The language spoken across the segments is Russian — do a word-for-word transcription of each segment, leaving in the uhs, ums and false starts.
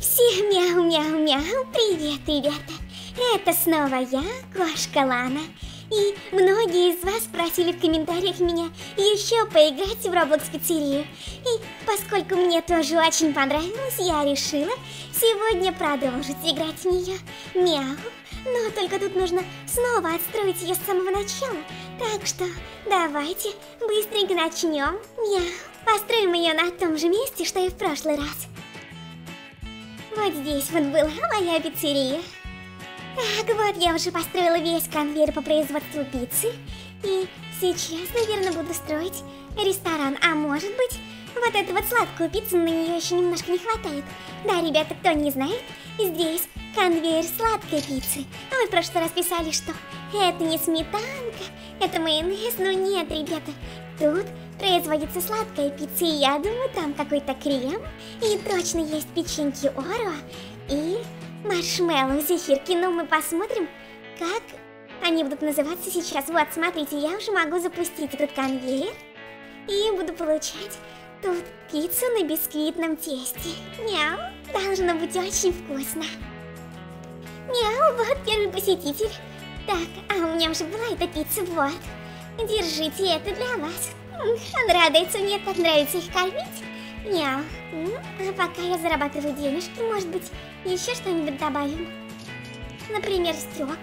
Всем мяу-мяу-мяу, привет, ребята! Это снова я, кошка Лана. И многие из вас просили в комментариях меня еще поиграть в Roblox пиццерию. И поскольку мне тоже очень понравилось, я решила сегодня продолжить играть в нее. Мяу. Но только тут нужно снова отстроить ее с самого начала. Так что давайте быстренько начнем. Мяу. Построим ее на том же месте, что и в прошлый раз. Вот здесь вот была моя пиццерия. Так, вот я уже построила весь конвейер по производству пиццы. И сейчас, наверное, буду строить ресторан. А может быть, вот эту вот сладкую пиццу, на нее еще немножко не хватает. Да, ребята, кто не знает, здесь конвейер сладкой пиццы. А мы в прошлый раз писали, что это не сметанка, это майонез. Но нет, ребята, тут производится сладкая пицца, и я думаю, там какой-то крем. И точно есть печеньки Орео и маршмеллоу, зефирки. Но мы посмотрим, как они будут называться сейчас. Вот, смотрите, я уже могу запустить этот конвейер. И буду получать тут пиццу на бисквитном тесте. Мяу, должно быть очень вкусно. Мяу, вот первый посетитель. Так, а у меня уже была эта пицца, вот. Держите, это для вас. Он радуется, мне так нравится их кормить. Мяу. А пока я зарабатываю денежки, может быть, еще что-нибудь добавим. Например, стекла.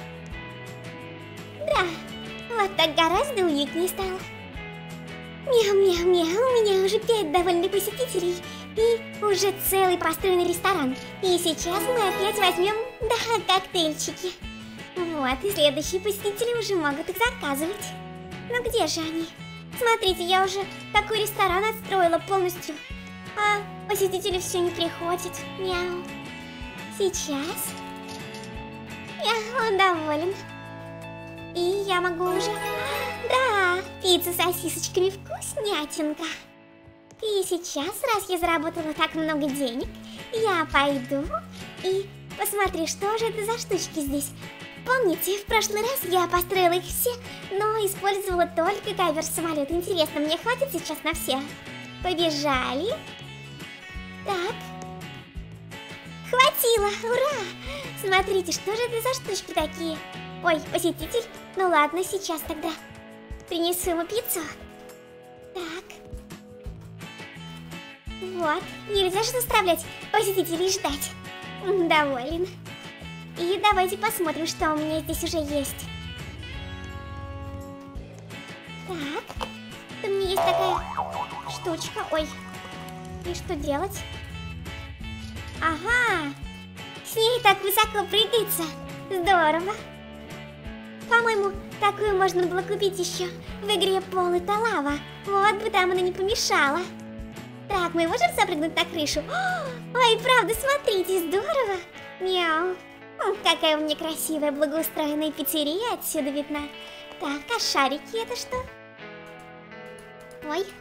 Да, вот так гораздо уютнее стало. Мяу-мяу-мяу, у меня уже пять довольных посетителей и уже целый построенный ресторан. И сейчас мы опять возьмем, да, коктейльчики. Вот, и следующие посетители уже могут их заказывать. Но где же они? Смотрите, я уже такой ресторан отстроила полностью, а посетители все не приходят. Мяу. Сейчас. Мяу, он доволен. И я могу уже... Да, пицца с сосисочками, вкуснятинка. И сейчас, раз я заработала так много денег, я пойду и посмотрю, что же это за штучки здесь. Помните, в прошлый раз я построила их все, но использовала только кавер-самолет. Интересно, мне хватит сейчас на все? Побежали. Так. Хватило, ура! Смотрите, что же это за штучки такие? Ой, посетитель. Ну ладно, сейчас тогда принесу ему пиццу. Так. Вот, нельзя же заставлять посетителей ждать. Доволен. И давайте посмотрим, что у меня здесь уже есть. Так, у меня есть такая штучка. Ой, и что делать? Ага, с ней так высоко прыгается. Здорово. По-моему, такую можно было купить еще в игре Пол это лава. Вот бы там она не помешала. Так, мы можем запрыгнуть на крышу? Ой, правда, смотрите, здорово. Мяу. Какая у меня красивая, благоустроенная пиццерия отсюда видна. Так, а шарики это что? Ой.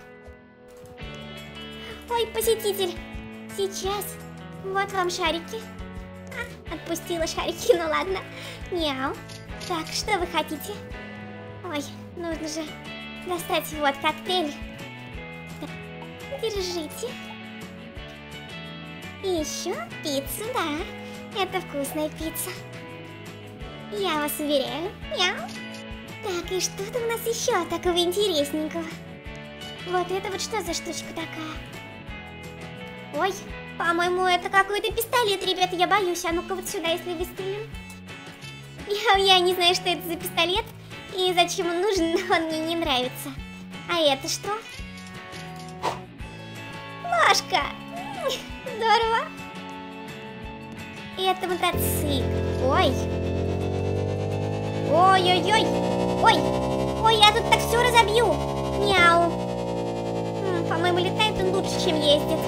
Ой, посетитель. Сейчас. Вот вам шарики. А, отпустила шарики, ну ладно. Мяу. Так, что вы хотите? Ой, нужно же достать вот коктейль. Так, держите. И еще пиццу, да. Это вкусная пицца. Я вас уверяю. Мяу. Так, и что там у нас еще такого интересненького? Вот это вот что за штучка такая? Ой, по-моему, это какой-то пистолет, ребята, я боюсь. А ну-ка вот сюда, если выстрелим. Я, я не знаю, что это за пистолет и зачем он нужен, но он мне не нравится. А это что? Ложка. Здорово. Это мотоцикл. Ой. Ой-ой-ой. Ой. Ой, я тут так все разобью. Мяу. По-моему, летает он лучше, чем ездит.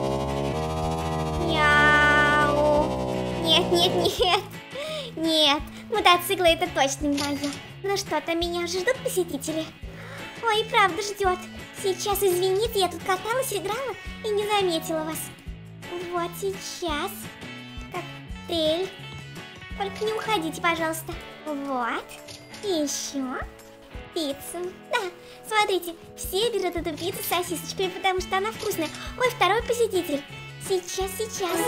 Мяу. Нет, нет, нет. Нет. Мотоциклы это точно не мое. Ну что, там меня уже ждут посетители? Ой, правда ждет. Сейчас, извините, я тут каталась, играла и не заметила вас. Вот сейчас. Коктейль. Только не уходите, пожалуйста. Вот. И еще пиццу. Да, смотрите, все берут эту пиццу с сосисочками, потому что она вкусная. Ой, второй посетитель. Сейчас, сейчас.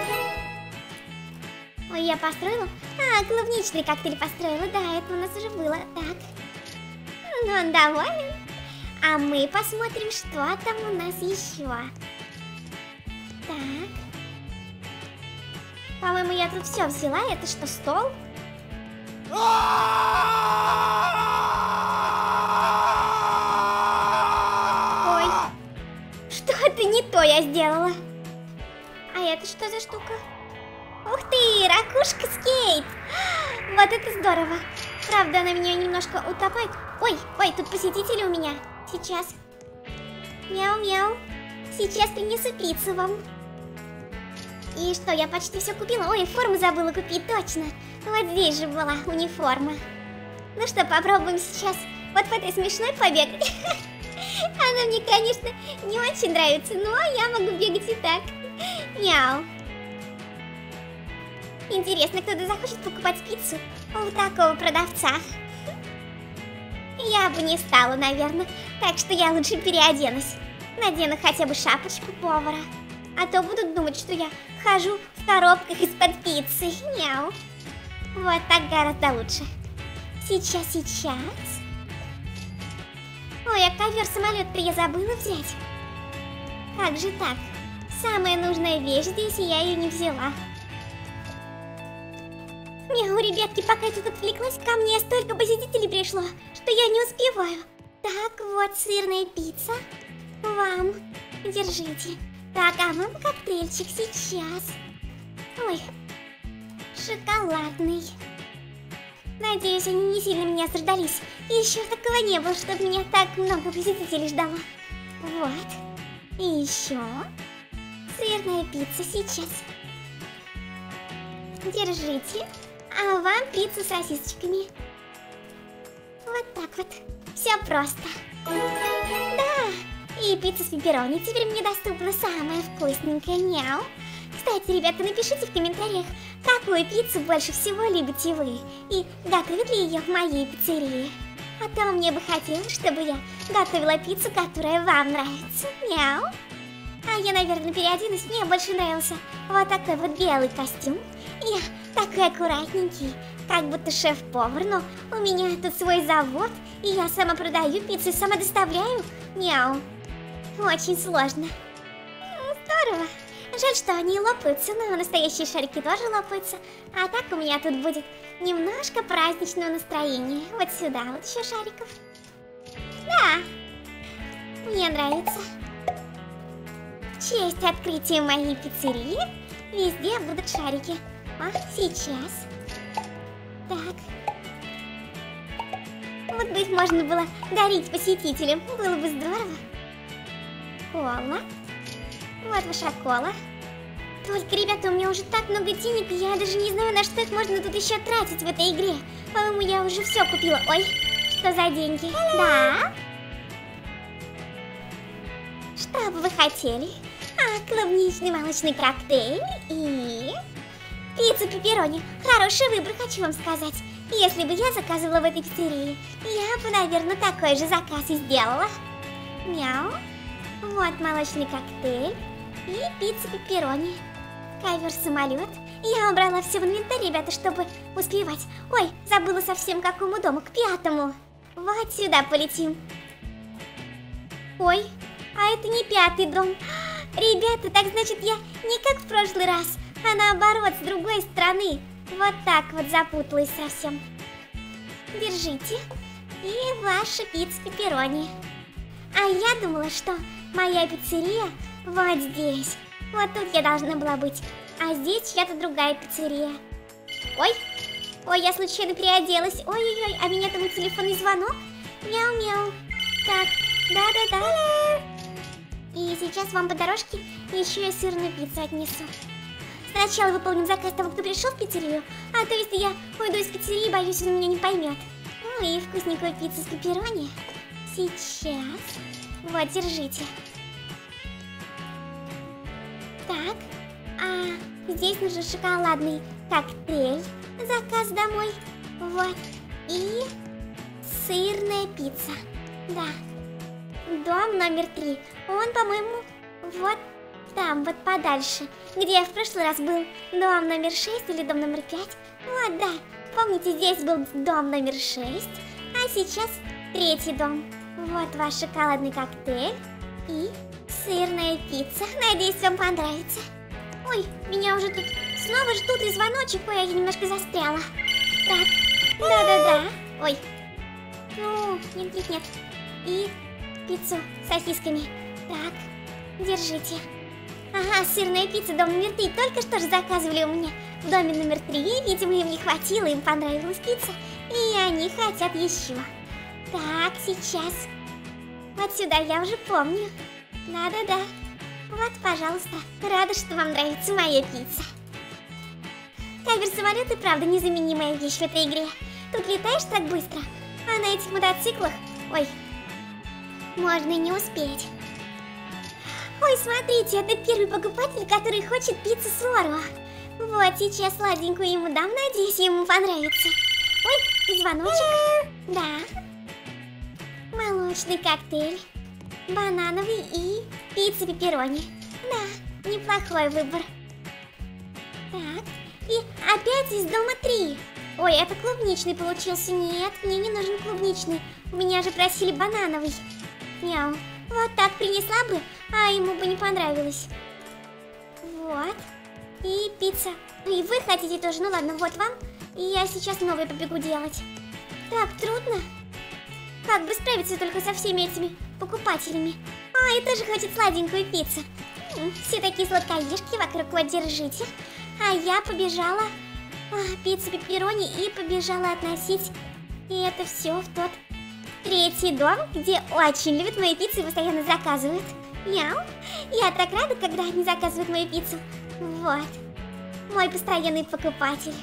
Ой, я построила? А, клубничный коктейль построила. Да, это у нас уже было. Так. Ну, он доволен. А мы посмотрим, что там у нас еще. Так. По-моему, я тут все взяла. Это что, стол? Ой. Что-то не то я сделала. А это что за штука? Ух ты, ракушка скейт. Вот это здорово. Правда, она меня немножко утопает. Ой, ой, тут посетители у меня. Сейчас. Мяу-мяу. Сейчас принесу пиццу вам. И что, я почти все купила. Ой, форму забыла купить, точно. Вот здесь же была униформа. Ну что, попробуем сейчас вот в этой смешной побегать. Она мне, конечно, не очень нравится, но я могу бегать и так. Мяу. Интересно, кто-то захочет покупать пиццу у такого продавца? Я бы не стала, наверное. Так что я лучше переоденусь. Надену хотя бы шапочку повара. А то будут думать, что я хожу в коробках из-под пиццы. Мяу. Вот так гораздо лучше. Сейчас, сейчас. Ой, а ковер-самолет-то я забыла взять. Как же так? Самая нужная вещь здесь, и я ее не взяла. Мяу, ребятки, пока я тут отвлеклась, ко мне столько посетителей пришло, что я не успеваю. Так, вот сырная пицца. Вам. Держите. Так, а вам коктейльчик сейчас. Ой, шоколадный. Надеюсь, они не сильно меня заждались. Еще такого не было, чтобы меня так много посетителей ждало. Вот. И еще сырная пицца сейчас. Держите. А вам пицца с сосисочками. Вот так вот. Все просто. Да. И пицца с пепперони теперь мне доступна самая вкусненькая. Мяу. Кстати, ребята, напишите в комментариях, какую пиццу больше всего любите вы. И готовят ли ее в моей пиццерии. А то мне бы хотелось, чтобы я готовила пиццу, которая вам нравится. Мяу. А я, наверное, переоденусь. Мне больше нравился вот такой вот белый костюм. Я такой аккуратненький, как будто шеф-повар, но у меня тут свой завод, и я сама продаю пиццу и сама доставляю. Мяу. Очень сложно. Здорово. Жаль, что они лопаются, но настоящие шарики тоже лопаются. А так у меня тут будет немножко праздничного настроения. Вот сюда вот еще шариков. Да. Мне нравится. В честь открытия моей пиццерии везде будут шарики. А, сейчас. Так. Вот бы их можно было дарить посетителям. Было бы здорово. Кола. Вот ваша кола. Только, ребята, у меня уже так много денег, и я даже не знаю, на что их можно тут еще тратить в этой игре. По-моему, я уже все купила. Ой, что за деньги? Да? Что бы вы хотели? А, клубничный молочный коктейль и... пиццу пепперони. Хороший выбор, хочу вам сказать. Если бы я заказывала в этой пиццерии, я бы, наверное, такой же заказ и сделала. Мяу. Вот молочный коктейль и пицца пепперони. Ковер-самолет. Я убрала все в инвентарь, ребята, чтобы успевать. Ой, забыла совсем к какому дому, к пятому. Вот сюда полетим. Ой, а это не пятый дом. Ребята, так значит я не как в прошлый раз, а наоборот, с другой стороны. Вот так вот запуталась совсем. Держите. И ваша пицца пепперони. А я думала, что моя пиццерия вот здесь. Вот тут я должна была быть. А здесь чья-то другая пиццерия. Ой, ой, я случайно переоделась. Ой-ой-ой, а меня там телефонный звонок. Мяу-мяу. Так, да-да-да. И сейчас вам по дорожке еще и сырную пиццу отнесу. Сначала выполним заказ того, кто пришел в пиццерию. А то если я уйду из пиццерии, боюсь, он меня не поймет. Ну и вкусненькую пиццу с пепперони. Сейчас. Вот, держите. Так, а здесь нужен шоколадный коктейль. Заказ домой. Вот. И сырная пицца. Да. Дом номер три. Он, по-моему, вот там, вот подальше, где я в прошлый раз был. Дом номер шесть или дом номер пять? Вот, да. Помните, здесь был дом номер шесть, а сейчас третий дом. Вот ваш шоколадный коктейль и сырная пицца. Надеюсь, вам понравится. Ой, меня уже тут снова ждут и звоночек. Ой, я немножко застряла. Так, да-да-да. Ой. Ну, нет-нет-нет. И пиццу с сосисками. Так, держите. Ага, сырная пицца, дом номер три. Только что же заказывали у меня в доме номер три. Видимо, им не хватило, им понравилась пицца. И они хотят еще. Так, сейчас. Вот сюда, я уже помню. Да-да-да. Вот, пожалуйста. Рада, что вам нравится моя пицца. Кайбер-самолет и правда незаменимая вещь в этой игре. Тут летаешь так быстро, а на этих мотоциклах... Ой, можно и не успеть. Ой, смотрите, это первый покупатель, который хочет пиццу с Орео. Вот, сейчас сладенькую ему дам, надеюсь, ему понравится. Ой, звоночек. Да. Молочный коктейль, банановый и пицца пепперони. Да, неплохой выбор. Так, и опять из дома три. Ой, это клубничный получился. Нет, мне не нужен клубничный. У меня же просили банановый. Мяу. Вот так принесла бы, а ему бы не понравилось. Вот. И пицца. И вы хотите тоже? Ну ладно, вот вам. И я сейчас новые побегу делать. Так, трудно. Как бы справиться только со всеми этими покупателями? А, и тоже хочет сладенькую пиццу. Все такие сладкоежки вокруг, вот держите. А я побежала а, пиццу пепперони и побежала относить. И это все в тот третий дом, где очень любят мою пиццу и постоянно заказывают. Мяу. Я так рада, когда они заказывают мою пиццу. Вот. Мой постоянный покупатель.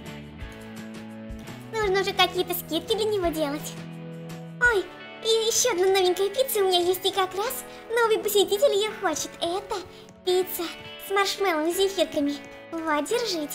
Нужно уже какие-то скидки для него делать. Ой, и еще одна новенькая пицца у меня есть, и как раз новый посетитель ее хочет. Это пицца с маршмеллоу и зефирками. Вот, держите.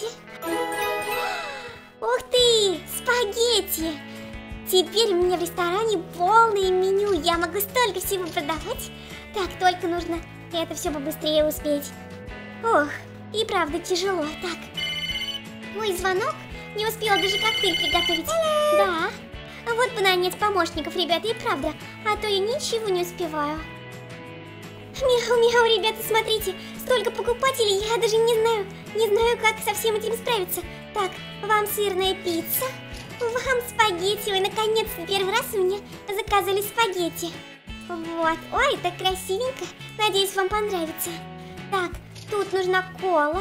Ух ты, спагетти! Теперь у меня в ресторане полное меню. Я могу столько всего продавать. Так, только нужно это все побыстрее успеть. Ох, и правда тяжело. Так. Мой звонок. Не успела даже коктейль приготовить. Да. А вот бы нанять помощников, ребята, и правда. А то я ничего не успеваю. Мяу-мяу, ребята, смотрите. Столько покупателей, я даже не знаю. Не знаю, как со всем этим справиться. Так, вам сырная пицца. Вам спагетти. Ой, наконец-то первый раз у меня заказали спагетти. Вот. Ой, так красивенько. Надеюсь, вам понравится. Так, тут нужна кола.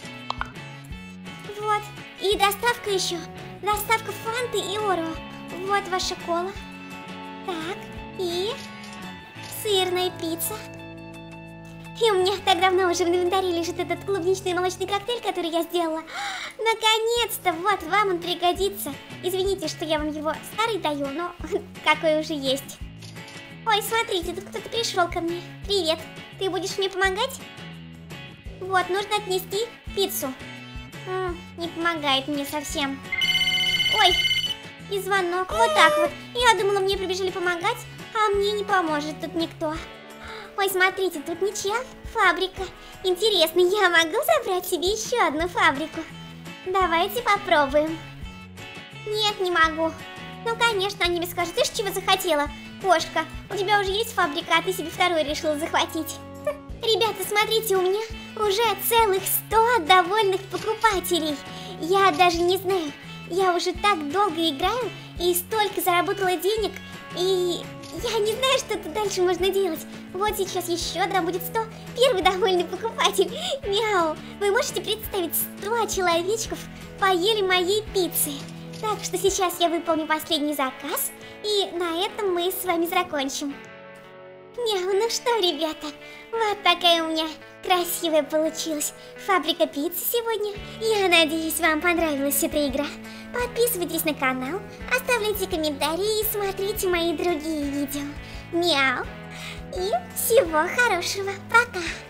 Вот. И доставка еще. Доставка фанты и Орео. Вот ваша кола. Так, и сырная пицца. И у меня так давно уже в инвентаре лежит этот клубничный молочный коктейль, который я сделала. Наконец-то, вот, вам он пригодится. Извините, что я вам его старый даю, но какой уже есть. Ой, смотрите, тут кто-то пришел ко мне. Привет, ты будешь мне помогать? Вот, нужно отнести пиццу. М, не помогает мне совсем. Ой, и звонок, вот так вот. Я думала, мне прибежали помогать, а мне не поможет тут никто. Ой, смотрите, тут ничья фабрика. Интересно, я могу забрать себе еще одну фабрику? Давайте попробуем. Нет, не могу. Ну, конечно, они мне скажут, ты ж чего захотела, кошка? У тебя уже есть фабрика, а ты себе вторую решила захватить. Ребята, смотрите, у меня уже целых сто довольных покупателей. Я даже не знаю, я уже так долго играю и столько заработала денег, и я не знаю, что тут дальше можно делать. Вот сейчас еще, да, будет сто. Первый довольный покупатель. Мяу. Вы можете представить, сто человечков поели моей пиццы. Так что сейчас я выполню последний заказ, и на этом мы с вами закончим. Мяу, ну что, ребята, вот такая у меня красивая получилась фабрика пиццы сегодня. Я надеюсь, вам понравилась эта игра. Подписывайтесь на канал, оставляйте комментарии и смотрите мои другие видео. Мяу. И всего хорошего. Пока.